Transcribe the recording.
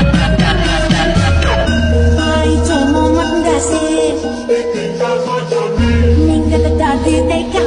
Ai cho mo mắt gà xê, mình gà gà gà thì tay